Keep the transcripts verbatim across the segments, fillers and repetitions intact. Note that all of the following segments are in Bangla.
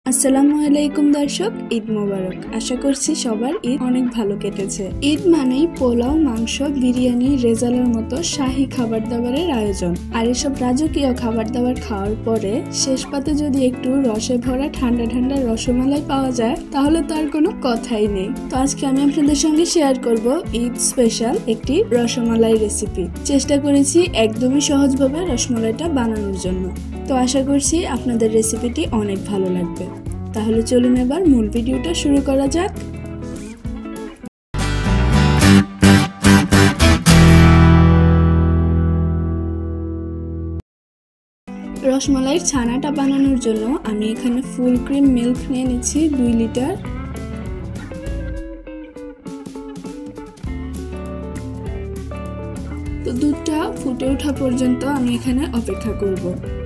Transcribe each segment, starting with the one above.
আসসালামু আলাইকুম দর্শক, ঈদ মোবারক। আশা করছি সবার ঈদ অনেক ভালো কেটেছে। ঈদ মানেই পোলাও, মাংস, বিরিয়ানি, রেজালার মতো শাহী খাবার দাবারের আয়োজন। আর এসব রাজকীয় খাবার দাবার খাওয়ার পরে শেষ পাতে যদি একটু রসে ভরা ঠান্ডা ঠান্ডা রসমালাই পাওয়া যায় তাহলে তো আর কোনো কথাই নেই। তো আজকে আমি আপনাদের সঙ্গে শেয়ার করব ঈদ স্পেশাল একটি রসমালাই রেসিপি। চেষ্টা করেছি একদমই সহজভাবে রসমালাইটা বানানোর জন্য। তো আশা করছি আপনাদের রেসিপিটি অনেক ভালো লাগবে। তাহলে চলুন এবার মূল ভিডিওটা শুরু করা যাক। রসমালাইয়ের ছানাটা বানানোর জন্য আমি এখানে ফুল ক্রিম মিল্ক নিয়ে নিচ্ছি দুই লিটার। তো দুধটা ফুটে ওঠা পর্যন্ত আমি এখানে অপেক্ষা করব।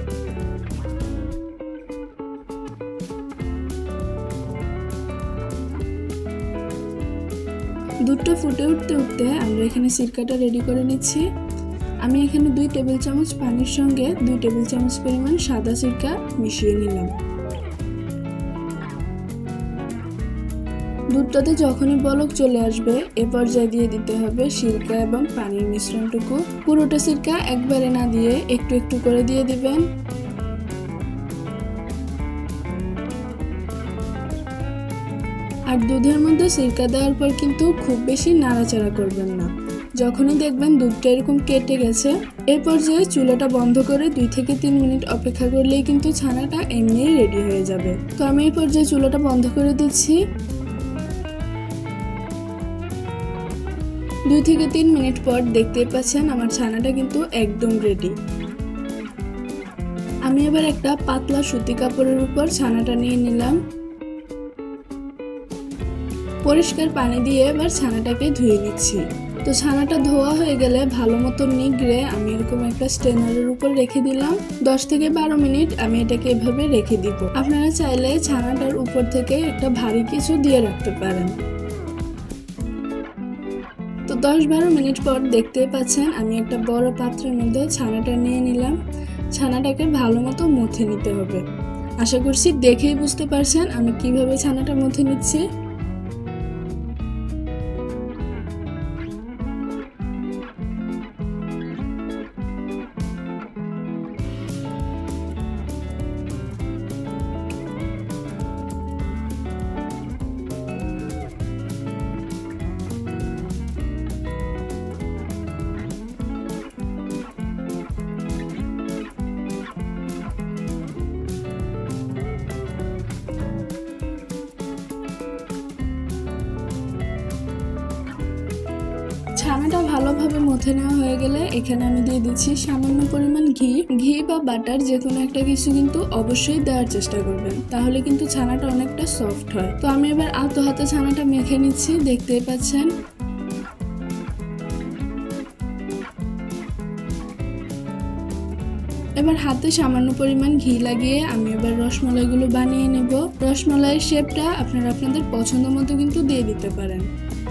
দুধটা ফুটে উঠতে উঠতে আমরা এখানে সিরকাটা রেডি করে নিচ্ছি। আমি এখানে দুই টেবিল চামচ পানির সঙ্গে দুই টেবিল চামচ পরিমাণ সাদা সিরকা মিশিয়ে নিলাম। দুধটাতে যখনই বলক চলে আসবে এ পর্যায়ে দিয়ে দিতে হবে সিরকা এবং পানির মিশ্রণটুকু। পুরোটা সিরকা একবারে না দিয়ে একটু একটু করে দিয়ে দিবেন। আর দুধের মধ্যে সিরকা দেওয়ার পর কিন্তু খুব বেশি নাড়াচাড়া করবেন না। যখনই দেখবেন দুধটা এরকম কেটে গেছে এই পর্যায়ে চুলাটা বন্ধ করে দুই থেকে তিন মিনিট অপেক্ষা করলেই কিন্তু ছানাটা এমনিই রেডি হয়ে যাবে। তো আমি এই পর্যায়ে চুলাটা বন্ধ করে দিচ্ছি। দুই থেকে তিন মিনিট পর দেখতেই পাচ্ছেন আমার ছানাটা কিন্তু একদম রেডি। আমি এবার একটা পাতলা সুতি কাপড়ের উপর ছানাটা নিয়ে নিলাম। পরিষ্কার পানি দিয়ে এবার ছানাটাকে ধুয়ে নিচ্ছি। তো ছানাটা ধোয়া হয়ে গেলে ভালো মতো নিগড়ে আমি এরকম একটা স্ট্রেনারের উপর রেখে দিলাম। দশ থেকে বারো মিনিট আমি এটাকে এভাবে রেখে দিব। আপনারা চাইলে ছানাটার উপর থেকে একটা ভারী কিছু দিয়ে রাখতে পারেন। তো দশ বারো মিনিট পর দেখতেই পাচ্ছেন আমি একটা বড় পাত্রের মধ্যে ছানাটা নিয়ে নিলাম। ছানাটাকে ভালো মতো মথে নিতে হবে। আশা করছি দেখেই বুঝতে পারছেন আমি কিভাবে ছানাটা মথে নিচ্ছি। ছানাটা ভালোভাবে মথে নেওয়া হয়ে গেলে এখানে আমি দিয়ে দিচ্ছি সামান্য পরিমাণ ঘি। ঘি বা বাটার যে কোনো একটা কিছু কিন্তু অবশ্যই দেওয়ার চেষ্টা করবেন, তাহলে কিন্তু ছানাটা অনেকটা সফট হয়। তো আমি এবার আলতো হাতে ছানাটা মেখে নিচ্ছি, দেখতেই পাচ্ছেন। এবার হাতে সামান্য পরিমাণ ঘি লাগিয়ে আমি এবার রসমালাইগুলো বানিয়ে নেব। রসমালাইয়ের শেপটা আপনারা আপনাদের পছন্দ মতো কিন্তু দিয়ে দিতে পারেন।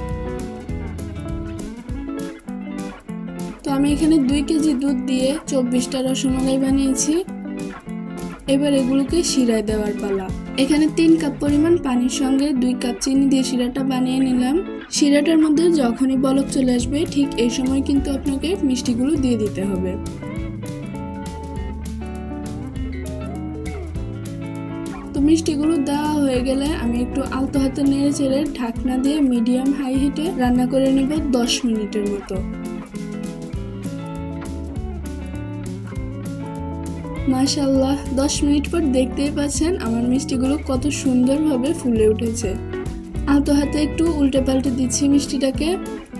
তো আমি এখানে দুই কেজি দুধ দিয়ে চব্বিশটা রসমালাই বানিয়েছি। এবার এগুলোকে শিরায় দেওয়ার পালা। এখানে তিন কাপ পরিমাণ পানির সঙ্গে দুই কাপ চিনি দিয়ে শিরাটা বানিয়ে নিলাম। শিরাটার মধ্যে যখনই বলক চলে আসবে ঠিক এই সময় কিন্তু আপনাকে মিষ্টিগুলো দিয়ে দিতে হবে। তো মিষ্টিগুলো দেওয়া হয়ে গেলে আমি একটু আলতো হাতে নেড়ে চেড়ে ঢাকনা দিয়ে মিডিয়াম হাই হিটে রান্না করে নেব দশ মিনিটের মতো। মাশাআল্লাহ, দশ মিনিট পর দেখতেই পাচ্ছেন আমার মিষ্টিগুলো কত সুন্দরভাবে ফুলে উঠেছে। আলতো হাতে একটু উল্টে পাল্টে দিচ্ছি মিষ্টিটাকে।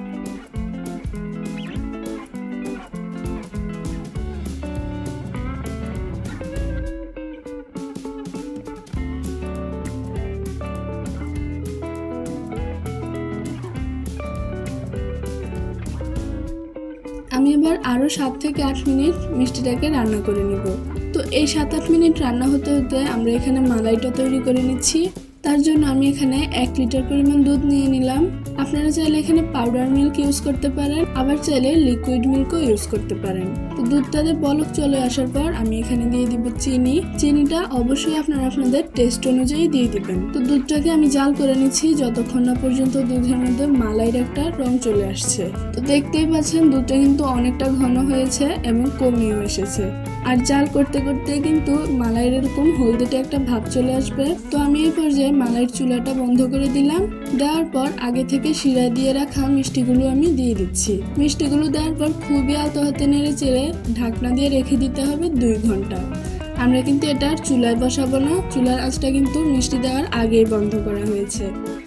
আমি এবার আরো সাত থেকে আট মিনিট মিষ্টিটাকে রান্না করে নিব। তো এই সাত আট মিনিট রান্না হতে হতে আমরা এখানে মালাইটা তৈরি করে নিচ্ছি। তার জন্য আমি এখানে এক লিটার পরিমাণ দুধ নিয়ে নিলাম। আপনারা চাইলে এখানে পাউডার মিল্ক ইউজ করতে পারেন, আবার চাইলে লিকুইড মিল্কও ইউজ করতে পারেন। তো দুধটাতে বলক চলে আসার পর আমি এখানে দিয়ে দিব চিনি। চিনিটা অবশ্যই আপনারা আপনাদের টেস্ট অনুযায়ী দিয়ে দিবেন। তো দুধটাকে আমি জাল করে নিচ্ছি যতক্ষণ না পর্যন্ত দুধের মধ্যে মালাইয়ের একটা রং চলে আসছে। তো দেখতেই পাচ্ছেন দুধটা কিন্তু অনেকটা ঘন হয়েছে এবং কমিয়েও এসেছে। আর জাল করতে করতে কিন্তু মালাইয়ের এরকম হলদেটে একটা ভাব চলে আসবে। তো আমি এই পর্যায়ে মালাইয়ের চুলাটা বন্ধ করে দিলাম। দেওয়ার পর আগে থেকে শিরা দিয়ে রাখা মিষ্টিগুলো আমি দিয়ে দিচ্ছি। মিষ্টিগুলো দেওয়ার পর খুবই আলতো হাতে নেড়ে চেড়ে ঢাকনা দিয়ে রেখে দিতে হবে দুই ঘন্টা। আমরা কিন্তু এটা আর চুলায় বসাবো না, চুলার আঁচটা কিন্তু মিষ্টি দেওয়ার আগেই বন্ধ করা হয়েছে।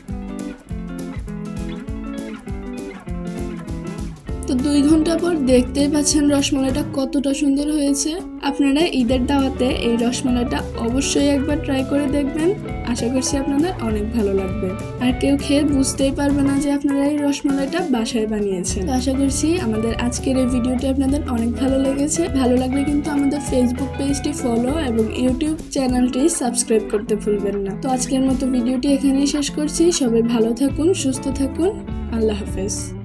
তো দুই ঘন্টা পর দেখতেই পাচ্ছেন রসমালাইটা কতটা সুন্দর হয়েছে। আপনারা ঈদের দাওয়াতে এই রসমালাইটা অবশ্যই একবার ট্রাই করে দেখবেন। আশা করছি আপনাদের অনেক ভালো লাগবে, আর কেউ খেয়ে বুঝতেই পারবে না যে আপনারা এই রসমালাইটা বাসায় বানিয়েছেন। তো আশা করছি আমাদের আজকের এই ভিডিওটি আপনাদের অনেক ভালো লেগেছে। ভালো লাগলে কিন্তু আমাদের ফেসবুক পেজটি ফলো এবং ইউটিউব চ্যানেলটি সাবস্ক্রাইব করতে ভুলবেন না। তো আজকের মতো ভিডিওটি এখানেই শেষ করছি। সবাই ভালো থাকুন, সুস্থ থাকুন, আল্লাহ হাফেজ।